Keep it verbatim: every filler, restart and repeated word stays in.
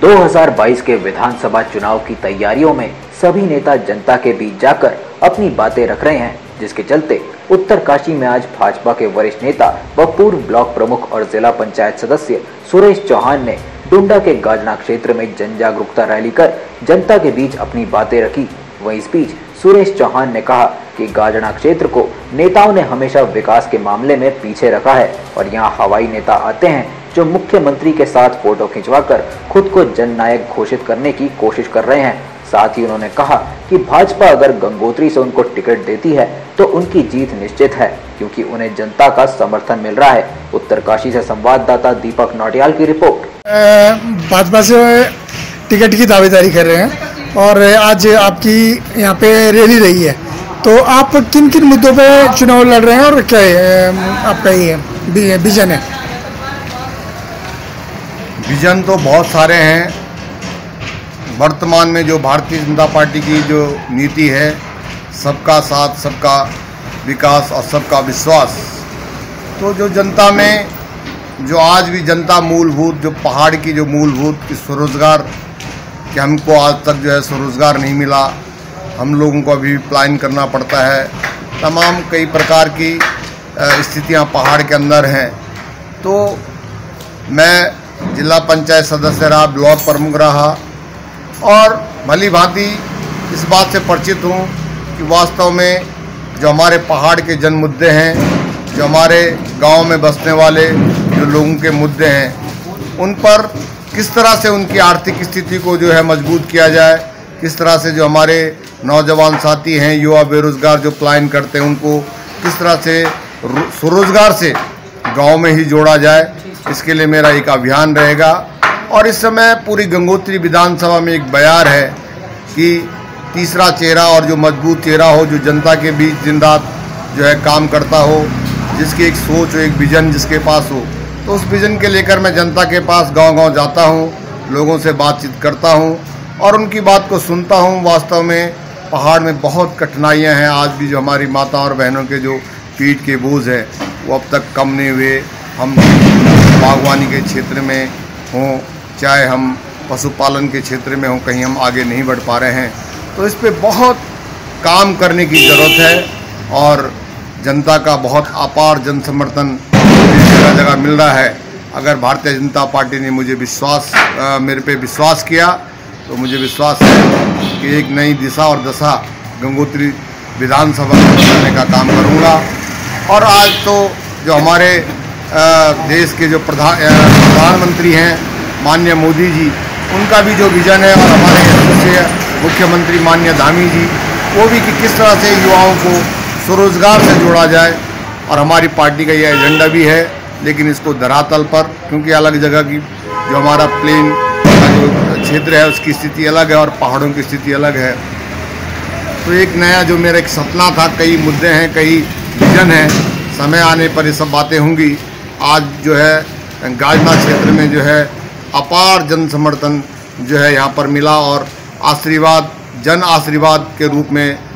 दो हज़ार बाईस के विधानसभा चुनाव की तैयारियों में सभी नेता जनता के बीच जाकर अपनी बातें रख रहे हैं, जिसके चलते उत्तरकाशी में आज भाजपा के वरिष्ठ नेता व पूर्व ब्लॉक प्रमुख और जिला पंचायत सदस्य सुरेश चौहान ने डुंडा के गाजना क्षेत्र में जन जागरूकता रैली कर जनता के बीच अपनी बातें रखी। वहीं इस बीच सुरेश चौहान ने कहा कि गाजना क्षेत्र को नेताओं ने हमेशा विकास के मामले में पीछे रखा है और यहाँ हवाई नेता आते हैं जो मुख्यमंत्री के साथ फोटो खिंचवाकर खुद को जननायक घोषित करने की कोशिश कर रहे हैं। साथ ही उन्होंने कहा कि भाजपा अगर गंगोत्री से उनको टिकट देती है तो उनकी जीत निश्चित है, क्योंकि उन्हें जनता का समर्थन मिल रहा है। उत्तरकाशी से संवाददाता दीपक नौटियाल की रिपोर्ट। भाजपा से टिकट की दावेदारी कर रहे हैं और आज आपकी यहाँ पे रैली रही है, तो आप किन किन मुद्दों पे चुनाव लड़ रहे हैं और क्या है आपका ये विजन है? विजन तो बहुत सारे हैं। वर्तमान में जो भारतीय जनता पार्टी की जो नीति है, सबका साथ, सबका विकास और सबका विश्वास, तो जो जनता में जो आज भी जनता मूलभूत जो पहाड़ की जो मूलभूत की स्वरोजगार, कि हमको आज तक जो है स्वरोजगार नहीं मिला, हम लोगों को अभी प्लान करना पड़ता है, तमाम कई प्रकार की स्थितियां पहाड़ के अंदर हैं। तो मैं जिला पंचायत सदस्य रहा, ब्लॉक प्रमुख रहा और भली भांति इस बात से परिचित हूँ कि वास्तव में जो हमारे पहाड़ के जन मुद्दे हैं, जो हमारे गांव में बसने वाले जो लोगों के मुद्दे हैं, उन पर किस तरह से उनकी आर्थिक स्थिति को जो है मजबूत किया जाए, किस तरह से जो हमारे नौजवान साथी हैं, युवा बेरोजगार जो प्लान करते हैं, उनको किस तरह से स्वरोजगार से गांव में ही जोड़ा जाए, इसके लिए मेरा एक अभियान रहेगा। और इस समय पूरी गंगोत्री विधानसभा में एक बयार है कि तीसरा चेहरा और जो मजबूत चेहरा हो, जो जनता के बीच दिन रात जो है काम करता हो, जिसकी एक सोच हो, एक विजन जिसके पास हो, तो उस विजन के लेकर मैं जनता के पास गांव-गांव जाता हूं, लोगों से बातचीत करता हूं और उनकी बात को सुनता हूं। वास्तव में पहाड़ में बहुत कठिनाइयां हैं, आज भी जो हमारी माता और बहनों के जो पीठ के बोझ है वो अब तक कम नहीं हुए। हम बागवानी के क्षेत्र में हों, चाहे हम पशुपालन के क्षेत्र में हों, कहीं हम आगे नहीं बढ़ पा रहे हैं, तो इस पे बहुत काम करने की ज़रूरत है और जनता का बहुत अपार जन समर्थन जगह जगह मिल रहा है। अगर भारतीय जनता पार्टी ने मुझे विश्वास आ, मेरे पे विश्वास किया, तो मुझे विश्वास है कि एक नई दिशा और दशा गंगोत्री विधानसभा में बदलने का काम करूँगा। और आज तो जो हमारे देश के जो प्रधान प्रधानमंत्री हैं माननीय मोदी जी, उनका भी जो विजन है और हमारे यशस्वी मुख्यमंत्री माननीय धामी जी, वो भी कि किस तरह से युवाओं को स्वरोजगार से जोड़ा जाए, और हमारी पार्टी का यह एजेंडा भी है। लेकिन इसको धरातल पर, क्योंकि अलग जगह की जो हमारा प्लेन का जो क्षेत्र है उसकी स्थिति अलग है और पहाड़ों की स्थिति अलग है, तो एक नया जो मेरा एक सपना था, कई मुद्दे हैं, कई विजन है, समय आने पर ये सब बातें होंगी। आज जो है गाजना क्षेत्र में जो है अपार जन समर्थन जो है यहाँ पर मिला और आशीर्वाद, जन आशीर्वाद के रूप में